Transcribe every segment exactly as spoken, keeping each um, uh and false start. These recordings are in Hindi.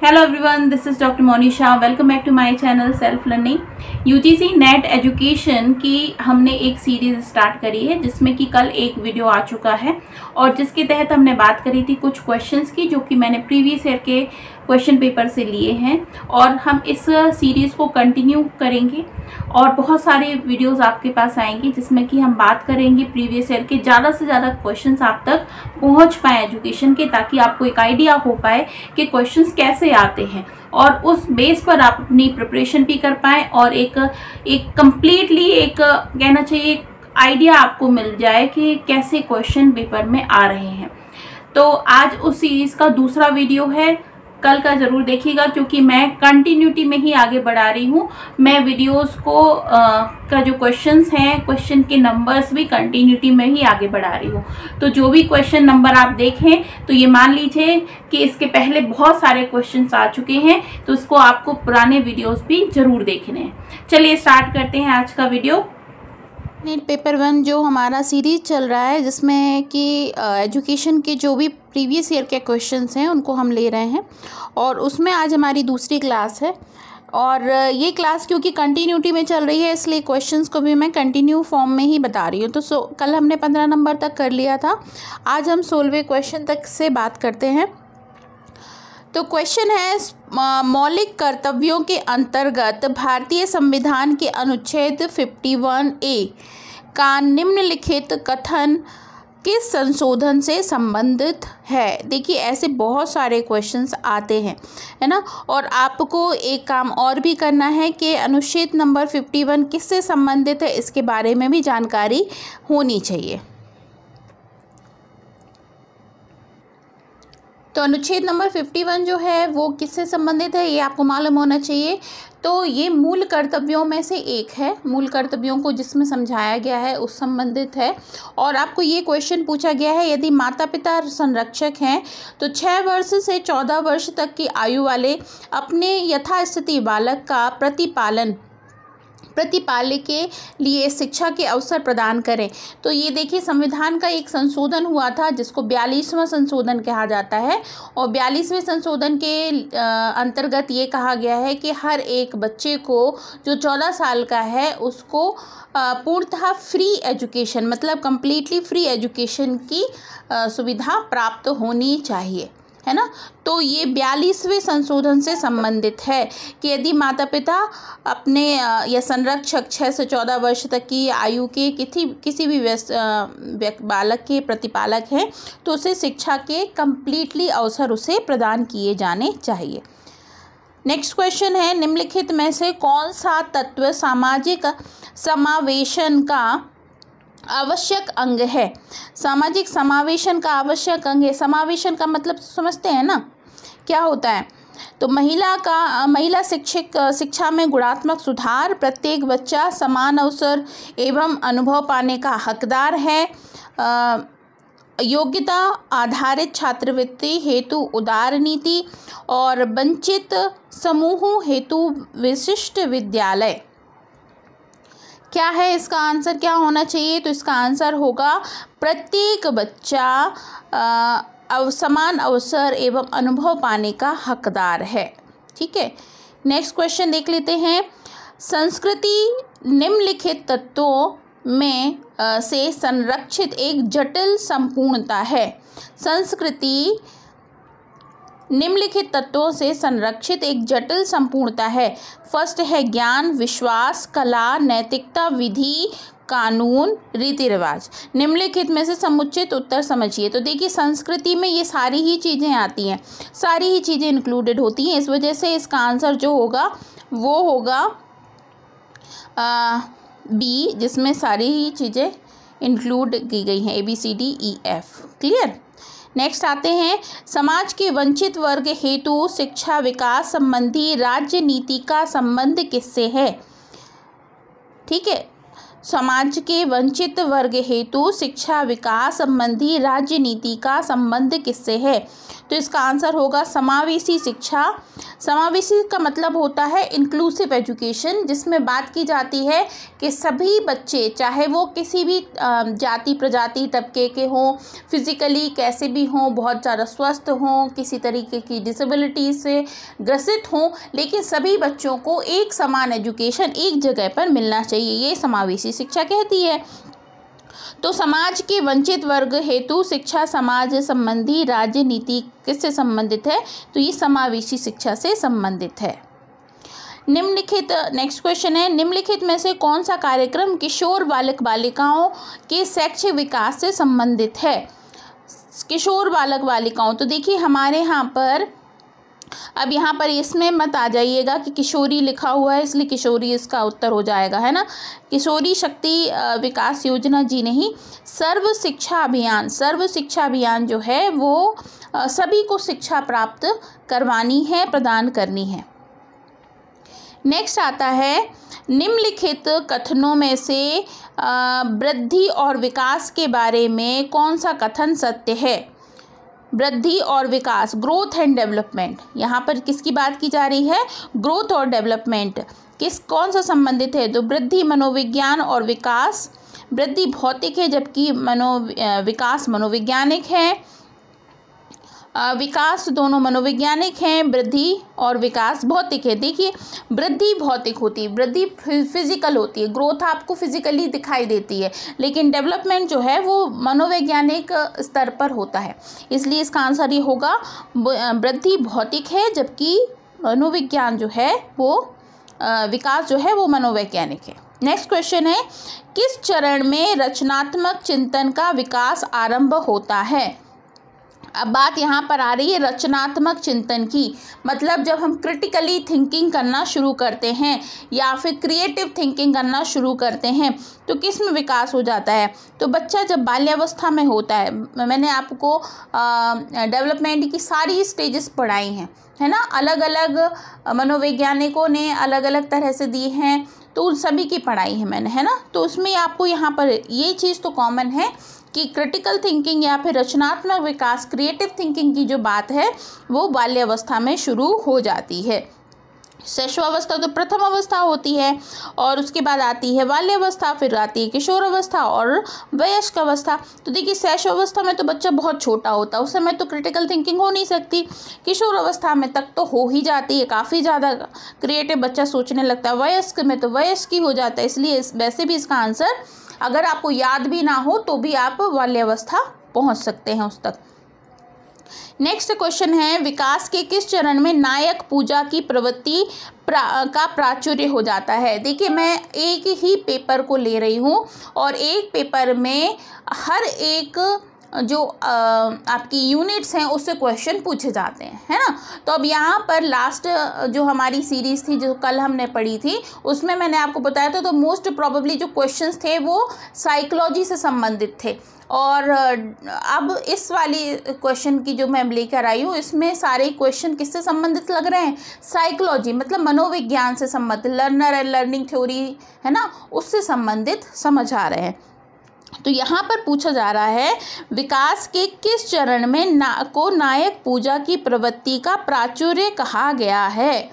Hello everyone, this is doctor Monisha. Welcome back to my channel self learning. UGC NET education की हमने एक सीरीज़ स्टार्ट करी है जिसमें कि कल एक वीडियो आ चुका है और जिसके तहत हमने बात करी थी कुछ क्वेश्चंस की जो कि मैंने प्रीवियस ईयर के क्वेश्चन पेपर से लिए हैं और हम इस सीरीज़ को कंटिन्यू करेंगे और बहुत सारे वीडियोस आपके पास आएंगे जिसमें कि हम बात करेंगे प्रीवियस ईयर के ज़्यादा से ज़्यादा क्वेश्चंस आप तक पहुंच पाए एजुकेशन के, ताकि आपको एक आइडिया हो पाए कि क्वेश्चंस कैसे आते हैं और उस बेस पर आप अपनी प्रिपरेशन भी कर पाएँ और एक एक कंप्लीटली एक कहना चाहिए आइडिया आपको मिल जाए कि कैसे क्वेश्चन पेपर में आ रहे हैं। तो आज उस सीरीज़ का दूसरा वीडियो है, कल का ज़रूर देखिएगा क्योंकि मैं कंटिन्यूटी में ही आगे बढ़ा रही हूँ। मैं वीडियोस को आ, का जो क्वेश्चंस हैं, क्वेश्चन के नंबर्स भी कंटिन्यूटी में ही आगे बढ़ा रही हूँ। तो जो भी क्वेश्चन नंबर आप देखें तो ये मान लीजिए कि इसके पहले बहुत सारे क्वेश्चंस आ चुके हैं, तो उसको आपको पुराने वीडियोस भी ज़रूर देखने हैं। चलिए स्टार्ट करते हैं आज का वीडियो। नेट पेपर वन जो हमारा सीरीज़ चल रहा है जिसमें कि एजुकेशन के जो भी प्रीवियस ईयर के क्वेश्चंस हैं उनको हम ले रहे हैं और उसमें आज हमारी दूसरी क्लास है। और ये क्लास क्योंकि कंटिन्यूटी में चल रही है इसलिए क्वेश्चंस को भी मैं कंटिन्यू फॉर्म में ही बता रही हूँ। तो सो कल हमने पंद्रह नंबर तक कर लिया था, आज हम सोलहवें क्वेश्चन तक से बात करते हैं। तो क्वेश्चन है, मौलिक कर्तव्यों के अंतर्गत भारतीय संविधान के अनुच्छेद इक्यावन ए का निम्नलिखित कथन किस संशोधन से संबंधित है। देखिए ऐसे बहुत सारे क्वेश्चंस आते हैं, है ना। और आपको एक काम और भी करना है कि अनुच्छेद नंबर इक्यावन किससे संबंधित है इसके बारे में भी जानकारी होनी चाहिए। तो अनुच्छेद नंबर इक्यावन जो है वो किससे संबंधित है ये आपको मालूम होना चाहिए। तो ये मूल कर्तव्यों में से एक है, मूल कर्तव्यों को जिसमें समझाया गया है उस संबंधित है। और आपको ये क्वेश्चन पूछा गया है, यदि माता पिता संरक्षक हैं तो छः वर्ष से चौदह वर्ष तक की आयु वाले अपने यथास्थिति बालक का प्रतिपालन प्रतिपाल्य के लिए शिक्षा के अवसर प्रदान करें। तो ये देखिए संविधान का एक संशोधन हुआ था जिसको बयालीसवां संशोधन कहा जाता है और बयालीसवें संशोधन के अंतर्गत ये कहा गया है कि हर एक बच्चे को जो चौदह साल का है उसको पूर्णतः फ्री एजुकेशन मतलब कम्प्लीटली फ्री एजुकेशन की सुविधा प्राप्त होनी चाहिए, है ना। तो ये बयालीसवें संशोधन से संबंधित है कि यदि माता पिता अपने या संरक्षक छः से चौदह वर्ष तक की आयु के किसी किसी भी बालक के प्रतिपालक हैं तो उसे शिक्षा के कंप्लीटली अवसर उसे प्रदान किए जाने चाहिए। नेक्स्ट क्वेश्चन है, निम्नलिखित में से कौन सा तत्व सामाजिक समावेशन का आवश्यक अंग है। सामाजिक समावेशन का आवश्यक अंग है। समावेशन का मतलब समझते हैं ना क्या होता है। तो महिला का महिला शिक्षक शिक्षा में गुणात्मक सुधार, प्रत्येक बच्चा समान अवसर एवं अनुभव पाने का हकदार है, योग्यता आधारित छात्रवृत्ति हेतु उदार नीति और वंचित समूहों हेतु विशिष्ट विद्यालय। क्या है इसका आंसर, क्या होना चाहिए। तो इसका आंसर होगा प्रत्येक बच्चा अव समान अवसर एवं अनुभव पाने का हकदार है। ठीक है, नेक्स्ट क्वेश्चन देख लेते हैं। संस्कृति निम्नलिखित तत्वों में आ, से संरक्षित एक जटिल संपूर्णता है। संस्कृति निम्नलिखित तत्वों से संरक्षित एक जटिल संपूर्णता है। फर्स्ट है ज्ञान, विश्वास, कला, नैतिकता, विधि, कानून, रीति रिवाज। निम्नलिखित में से समुचित उत्तर समझिए। तो देखिए संस्कृति में ये सारी ही चीज़ें आती हैं, सारी ही चीज़ें इंक्लूडेड होती हैं, इस वजह से इसका आंसर जो होगा वो होगा आ, बी, जिसमें सारी ही चीज़ें इंक्लूड की गई हैं, A B C D E F. Clear. Next आते हैं, समाज के वंचित वर्ग हेतु शिक्षा विकास संबंधी राज्य नीति का संबंध किससे है। ठीक है, समाज के वंचित वर्ग हेतु शिक्षा विकास संबंधी राज्य नीति का संबंध किससे है। तो इसका आंसर होगा समावेशी शिक्षा। समावेशी का मतलब होता है इंक्लूसिव एजुकेशन, जिसमें बात की जाती है कि सभी बच्चे, चाहे वो किसी भी जाति प्रजाति तबके के हों, फिजिकली कैसे भी हों, बहुत ज़्यादा स्वस्थ हों, किसी तरीके की डिसेबिलिटी से ग्रसित हों, लेकिन सभी बच्चों को एक समान एजुकेशन एक जगह पर मिलना चाहिए, ये समावेशी शिक्षा कहती है। तो समाज के वंचित वर्ग हेतु शिक्षा समाज संबंधी राजनीति किससे संबंधित है? तो ये समावेशी शिक्षा से संबंधित है। निम्नलिखित नेक्स्ट क्वेश्चन है, निम्नलिखित में से कौन सा कार्यक्रम किशोर बालक बालिकाओं के शैक्षिक विकास से संबंधित है? किशोर बालक बालिकाओं, तो देखिए हमारे यहाँ पर, अब यहाँ पर इसमें मत आ जाइएगा कि किशोरी लिखा हुआ है इसलिए किशोरी इसका उत्तर हो जाएगा, है ना। किशोरी शक्ति विकास योजना जी नहीं, सर्व शिक्षा अभियान। सर्व शिक्षा अभियान जो है वो सभी को शिक्षा प्राप्त करवानी है, प्रदान करनी है। नेक्स्ट आता है, निम्नलिखित कथनों में से वृद्धि और विकास के बारे में कौन सा कथन सत्य है? वृद्धि और विकास, ग्रोथ एंड डेवलपमेंट, यहाँ पर किसकी बात की जा रही है? ग्रोथ और डेवलपमेंट किस कौन सा संबंधित है? तो वृद्धि मनोविज्ञान और विकास, वृद्धि भौतिक है जबकि मनो विकास मनोवैज्ञानिक है। विकास दोनों मनोवैज्ञानिक हैं, वृद्धि और विकास भौतिक है। देखिए वृद्धि भौतिक होती है, वृद्धि फिजिकल होती है, ग्रोथ आपको फिजिकली दिखाई देती है, लेकिन डेवलपमेंट जो है वो मनोवैज्ञानिक स्तर पर होता है, इसलिए इसका आंसर ये होगा वृद्धि भौतिक है जबकि मनोविज्ञान जो है वो विकास जो है वो मनोवैज्ञानिक है। नेक्स्ट क्वेश्चन है, किस चरण में रचनात्मक चिंतन का विकास आरंभ होता है? अब बात यहाँ पर आ रही है रचनात्मक चिंतन की, मतलब जब हम क्रिटिकली थिंकिंग करना शुरू करते हैं या फिर क्रिएटिव थिंकिंग करना शुरू करते हैं तो किस में विकास हो जाता है? तो बच्चा जब बाल्यावस्था में होता है, मैंने आपको डेवलपमेंट की सारी स्टेजेस पढ़ाई हैं, है ना, अलग अलग मनोवैज्ञानिकों ने अलग अलग तरह से दी हैं, तो उन सभी की पढ़ाई है मैंने, है ना। तो उसमें आपको यहाँ पर ये चीज़ तो कॉमन है कि क्रिटिकल थिंकिंग या फिर रचनात्मक विकास, क्रिएटिव थिंकिंग की जो बात है वो बाल्यावस्था में शुरू हो जाती है। शैशवावस्था तो प्रथम अवस्था होती है और उसके बाद आती है बाल्यावस्था, फिर आती है किशोर अवस्था और वयस्क अवस्था। तो देखिए शैशवावस्था में तो बच्चा बहुत छोटा होता है, उस समय तो क्रिटिकल थिंकिंग हो नहीं सकती, किशोर अवस्था में तक तो हो ही जाती है, काफ़ी ज़्यादा क्रिएटिव बच्चा सोचने लगता है, वयस्क में तो वयस्क ही हो जाता है, इसलिए इस वैसे भी इसका आंसर अगर आपको याद भी ना हो तो भी आप बाल्यावस्था पहुँच सकते हैं उस तक। नेक्स्ट क्वेश्चन है, विकास के किस चरण में नायक पूजा की प्रवृत्ति प्रा, का प्राचुर्य हो जाता है? देखिए मैं एक ही पेपर को ले रही हूँ और एक पेपर में हर एक जो आ, आपकी यूनिट्स हैं उससे क्वेश्चन पूछे जाते हैं, है ना। तो अब यहाँ पर लास्ट जो हमारी सीरीज़ थी जो कल हमने पढ़ी थी उसमें मैंने आपको बताया था, तो मोस्ट प्रोबेबली जो क्वेश्चंस थे वो साइकोलॉजी से संबंधित थे, और अब इस वाली क्वेश्चन की जो मैं लेकर आई हूँ इसमें सारे क्वेश्चन किससे संबंधित लग रहे हैं? साइकोलॉजी, मतलब मनोविज्ञान से संबंधित, लर्नर एंड लर्निंग थ्योरी है ना, उससे संबंधित समझ आ रहे हैं। तो यहाँ पर पूछा जा रहा है विकास के किस चरण में ना को नायक पूजा की प्रवृत्ति का प्राचुर्य कहा गया है?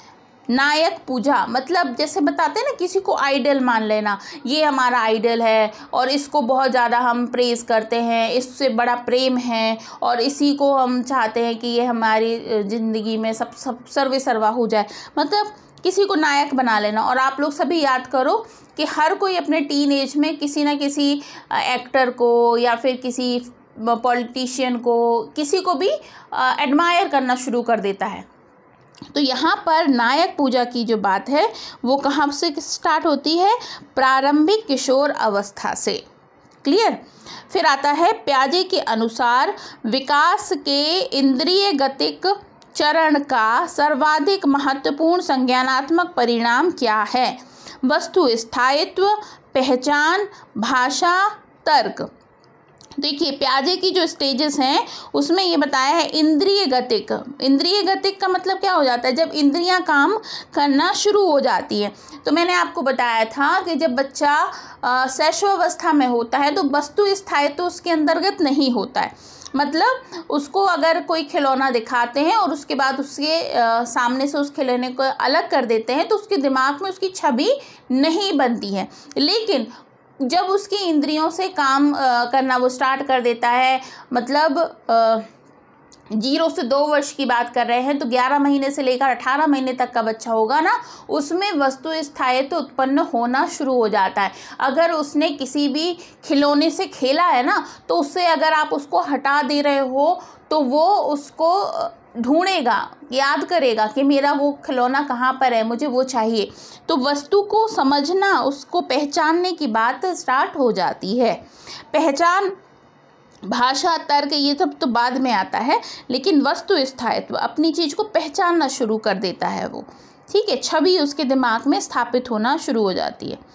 नायक पूजा मतलब जैसे बताते हैं ना, किसी को आइडल मान लेना, ये हमारा आइडल है और इसको बहुत ज़्यादा हम प्रेज़ करते हैं, इससे बड़ा प्रेम है और इसी को हम चाहते हैं कि ये हमारी ज़िंदगी में सब सब सर्वे सर्वा हो जाए, मतलब किसी को नायक बना लेना। और आप लोग सभी याद करो कि हर कोई अपने टीन एज में किसी ना किसी एक्टर को या फिर किसी पॉलिटिशियन को, किसी को भी एडमायर करना शुरू कर देता है। तो यहाँ पर नायक पूजा की जो बात है वो कहाँ से स्टार्ट होती है? प्रारंभिक किशोर अवस्था से। क्लियर। फिर आता है पियाजे के अनुसार विकास के इंद्रिय गतिक चरण का सर्वाधिक महत्वपूर्ण संज्ञानात्मक परिणाम क्या है? वस्तु स्थायित्व, पहचान, भाषा, तर्क। देखिए पियाजे की जो स्टेजेस हैं उसमें ये बताया है इंद्रिय गतिक। इंद्रिय गतिक का मतलब क्या हो जाता है? जब इंद्रियां काम करना शुरू हो जाती हैं। तो मैंने आपको बताया था कि जब बच्चा शैशवावस्था में होता है तो वस्तु स्थायित्व तो उसके अंतर्गत नहीं होता है, मतलब उसको अगर कोई खिलौना दिखाते हैं और उसके बाद उसके आ, सामने से उस खिलौने को अलग कर देते हैं तो उसके दिमाग में उसकी छवि नहीं बनती है। लेकिन जब उसकी इंद्रियों से काम आ, करना वो स्टार्ट कर देता है, मतलब आ, जीरो से दो वर्ष की बात कर रहे हैं तो ग्यारह महीने से लेकर अठारह महीने तक का बच्चा होगा ना, उसमें वस्तु स्थायित्व तो उत्पन्न होना शुरू हो जाता है। अगर उसने किसी भी खिलौने से खेला है ना, तो उससे अगर आप उसको हटा दे रहे हो तो वो उसको ढूंढेगा, याद करेगा कि मेरा वो खिलौना कहाँ पर है, मुझे वो चाहिए। तो वस्तु को समझना, उसको पहचानने की बात स्टार्ट हो जाती है। पहचान, भाषा, तर्क ये सब तो बाद में आता है, लेकिन वस्तु स्थायित्व, अपनी चीज़ को पहचानना शुरू कर देता है वो, ठीक है। छवि उसके दिमाग में स्थापित होना शुरू हो जाती है।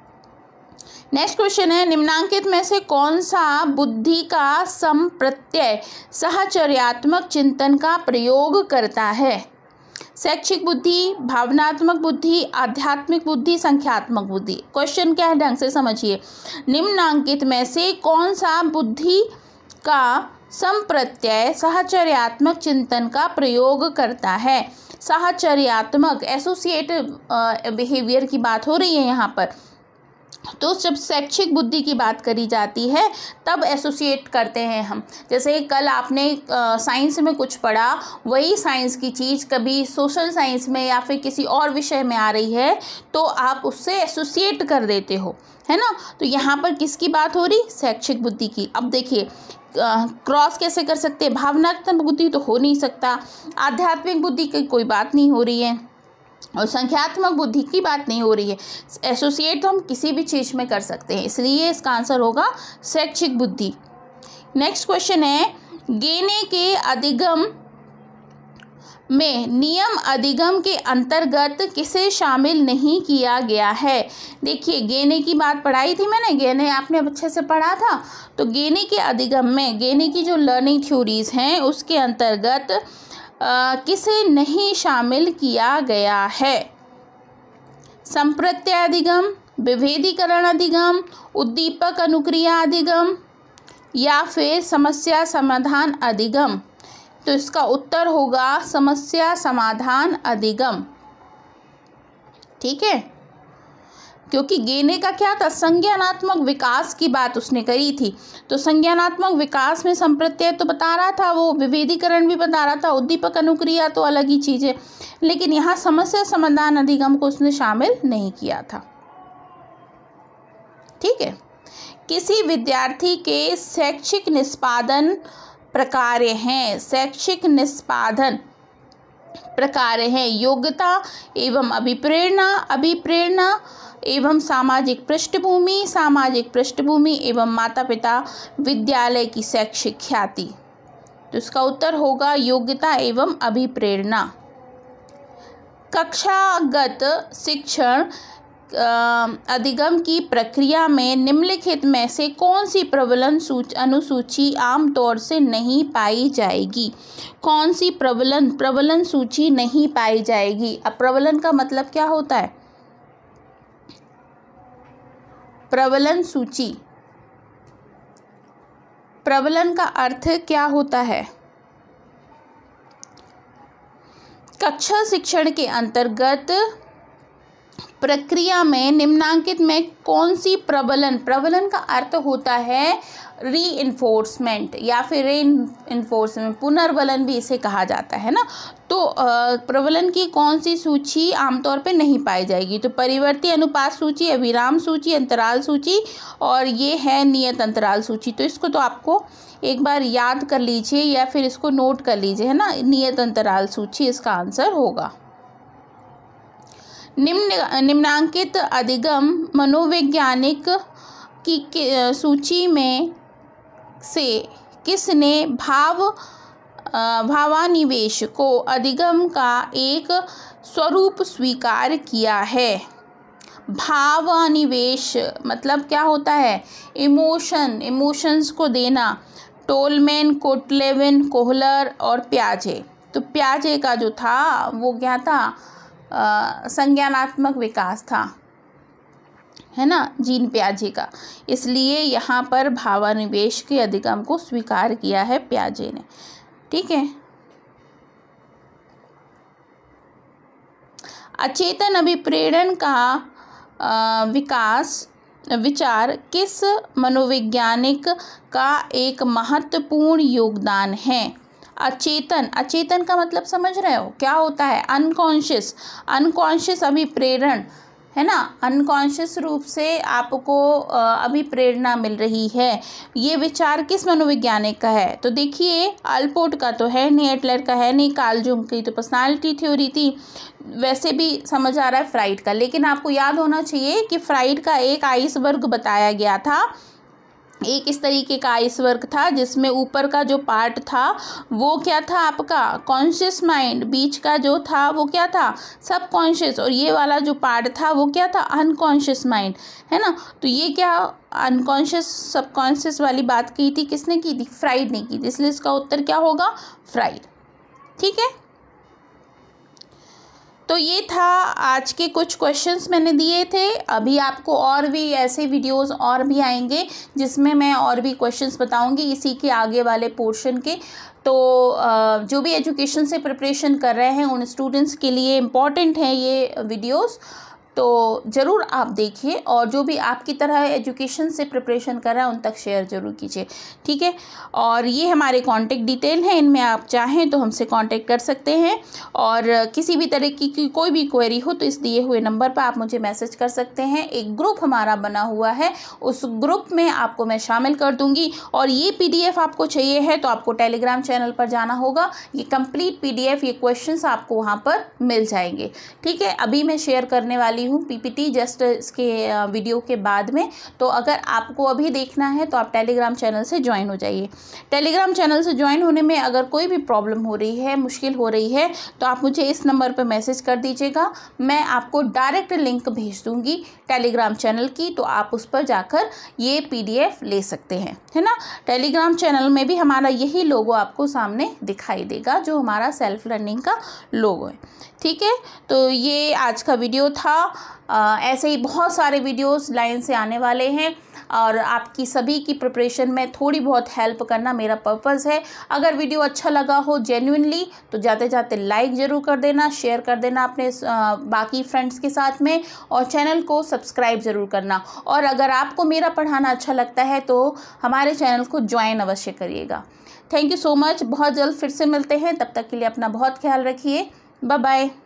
नेक्स्ट क्वेश्चन है, निम्नांकित में से कौन सा बुद्धि का संप्रत्यय साहचर्यात्मक चिंतन का प्रयोग करता है? शैक्षिक बुद्धि, भावनात्मक बुद्धि, आध्यात्मिक बुद्धि, संख्यात्मक बुद्धि। क्वेश्चन क्या है, ढंग से समझिए। निम्नांकित में से कौन सा बुद्धि का संप्रत्यय साहचर्यात्मक चिंतन का प्रयोग करता है? साहचर्यात्मक, एसोसिएटिव बिहेवियर की बात हो रही है यहाँ पर। तो जब शैक्षिक बुद्धि की बात करी जाती है तब एसोसिएट करते हैं हम। जैसे कल आपने साइंस में कुछ पढ़ा, वही साइंस की चीज़ कभी सोशल साइंस में या फिर किसी और विषय में आ रही है तो आप उससे एसोसिएट कर देते हो, है ना। तो यहाँ पर किसकी बात हो रही? शैक्षिक बुद्धि की। अब देखिए क्रॉस कैसे कर सकते हैं? भावनात्मक बुद्धि तो हो नहीं सकता, आध्यात्मिक बुद्धि की कोई बात नहीं हो रही है और संख्यात्मक बुद्धि की बात नहीं हो रही है। एसोसिएट तो हम किसी भी चीज़ में कर सकते हैं, इसलिए इसका आंसर होगा शैक्षिक बुद्धि। नेक्स्ट क्वेश्चन है, गेने के अधिगम में नियम अधिगम के अंतर्गत किसे शामिल नहीं किया गया है? देखिए गेने की बात पढ़ाई थी मैंने, गेने आपने अच्छे से पढ़ा था। तो गेने के अधिगम में, गेने की जो लर्निंग थ्योरीज हैं उसके अंतर्गत आ, किसे नहीं शामिल किया गया है? संप्रत्यय अधिगम, विभेदीकरण अधिगम, उद्दीपक अनुक्रिया अधिगम या फिर समस्या समाधान अधिगम। तो इसका उत्तर होगा समस्या समाधान अधिगम, ठीक है। क्योंकि गेने का क्या था, संज्ञानात्मक विकास की बात उसने करी थी। तो संज्ञानात्मक विकास में संप्रत्यय तो बता रहा था, वो विभेदीकरण भी बता रहा था, उद्दीपक अनुक्रिया तो अलग ही चीज़ है। लेकिन यहाँ समस्या समाधान अधिगम को उसने शामिल नहीं किया था, ठीक है। किसी विद्यार्थी के शैक्षिक निष्पादन प्रकार हैं, शैक्षिक निष्पादन प्रकार हैं योग्यता एवं अभिप्रेरणा, अभिप्रेरणा एवं सामाजिक पृष्ठभूमि, सामाजिक पृष्ठभूमि एवं माता पिता विद्यालय की शैक्षिक ख्याति। तो इसका उत्तर होगा योग्यता एवं अभिप्रेरणा। कक्षागत शिक्षण अधिगम की प्रक्रिया में निम्नलिखित में से कौन सी प्रबलन अनुसूची आमतौर से नहीं पाई जाएगी? कौन सी प्रबलन प्रबलन सूची नहीं पाई जाएगी? अब प्रबलन का मतलब क्या होता है? प्रबलन सूची, प्रबलन का अर्थ क्या होता है? कक्षा शिक्षण के अंतर्गत प्रक्रिया में निम्नांकित में कौन सी प्रबलन, प्रबलन का अर्थ होता है रीइंफोर्समेंट या फिर रीइंफोर्समेंट, पुनर्बलन भी इसे कहा जाता है ना। तो प्रबलन की कौन सी सूची आमतौर पे नहीं पाई जाएगी? तो परिवर्ती अनुपात सूची, अभिराम सूची, अंतराल सूची और ये है नियत अंतराल सूची। तो इसको तो आपको एक बार याद कर लीजिए या फिर इसको नोट कर लीजिए, है ना। नियत अंतराल सूची इसका आंसर होगा। निम्न निम्नांकित अधिगम मनोवैज्ञानिक की सूची में से किसने भाव भावानिवेश को अधिगम का एक स्वरूप स्वीकार किया है? भावानिवेश मतलब क्या होता है? इमोशन, इमोशंस को देना। टोलमैन, कोटलेविन, कोहलर और प्याजे। तो प्याजे का जो था वो क्या था? संज्ञानात्मक विकास था, है ना, जीन पियाजे का। इसलिए यहाँ पर भावानिवेश के अधिगम को स्वीकार किया है पियाजे ने। ठीक है। अचेतन अभिप्रेरण का आ, विकास विचार किस मनोवैज्ञानिक का एक महत्वपूर्ण योगदान है? अचेतन, अचेतन का मतलब समझ रहे हो क्या होता है? अनकॉन्शियस, अनकॉन्शियस अभिप्रेरण, है ना, अनकॉन्शियस रूप से आपको अभी प्रेरणा मिल रही है। ये विचार किस मनोवैज्ञानिक का है? तो देखिए, अल्पोर्ट का तो है नहीं, एडलर का है नहीं, कार्ल जुंग की तो पर्सनालिटी थ्योरी थी, वैसे भी समझ आ रहा है फ्राइड का। लेकिन आपको याद होना चाहिए कि फ्राइड का एक आइसबर्ग बताया गया था, एक इस तरीके का आइसबर्ग था जिसमें ऊपर का जो पार्ट था वो क्या था आपका कॉन्शियस माइंड, बीच का जो था वो क्या था सब कॉन्शियस, और ये वाला जो पार्ट था वो क्या था अनकॉन्शियस माइंड, है ना। तो ये क्या अनकॉन्शियस सबकॉन्शियस वाली बात की थी, किसने की थी? फ्राइड ने की थी। इसलिए इसका उत्तर क्या होगा? फ्राइड। ठीक है। तो ये था आज के कुछ क्वेश्चंस मैंने दिए थे। अभी आपको और भी ऐसे वीडियोस और भी आएंगे जिसमें मैं और भी क्वेश्चंस बताऊंगी इसी के आगे वाले पोर्शन के। तो जो भी एजुकेशन से प्रिपरेशन कर रहे हैं उन स्टूडेंट्स के लिए इम्पॉर्टेंट है ये वीडियोस, तो ज़रूर आप देखिए, और जो भी आपकी तरह एजुकेशन से प्रिपरेशन कर रहा है उन तक शेयर ज़रूर कीजिए। ठीक है। और ये हमारे कांटेक्ट डिटेल हैं, इनमें आप चाहें तो हमसे कांटेक्ट कर सकते हैं, और किसी भी तरह की, की कोई भी क्वेरी हो तो इस दिए हुए नंबर पर आप मुझे मैसेज कर सकते हैं। एक ग्रुप हमारा बना हुआ है, उस ग्रुप में आपको मैं शामिल कर दूँगी, और ये पी डी एफ आपको चाहिए है तो आपको टेलीग्राम चैनल पर जाना होगा। ये कंप्लीट पी डी एफ, ये क्वेश्चंस आपको वहाँ पर मिल जाएंगे। ठीक है। अभी मैं शेयर करने वाली हूँ पीपीटी जस्ट इसके वीडियो के बाद में, तो अगर आपको अभी देखना है तो आप टेलीग्राम चैनल से ज्वाइन हो जाइए। टेलीग्राम चैनल से ज्वाइन होने में अगर कोई भी प्रॉब्लम हो रही है, मुश्किल हो रही है, तो आप मुझे इस नंबर पर मैसेज कर दीजिएगा, मैं आपको डायरेक्ट लिंक भेज दूंगी टेलीग्राम चैनल की, तो आप उस पर जाकर ये पीडीएफ ले सकते हैं, है ना। टेलीग्राम चैनल में भी हमारा यही लोगो आपको सामने दिखाई देगा, जो हमारा सेल्फ लर्निंग का लोगो है। ठीक है। तो ये आज का वीडियो था। आ, ऐसे ही बहुत सारे वीडियोस लाइन से आने वाले हैं, और आपकी सभी की प्रिपरेशन में थोड़ी बहुत हेल्प करना मेरा पर्पज़ है। अगर वीडियो अच्छा लगा हो जेन्युइनली तो जाते जाते लाइक ज़रूर कर देना, शेयर कर देना अपने आ, बाकी फ्रेंड्स के साथ में, और चैनल को सब्सक्राइब ज़रूर करना। और अगर आपको मेरा पढ़ाना अच्छा लगता है तो हमारे चैनल को ज्वाइन अवश्य करिएगा। Thank you so much. बहुत जल्द फिर से मिलते हैं, तब तक के लिए अपना बहुत ख्याल रखिए। Bye bye.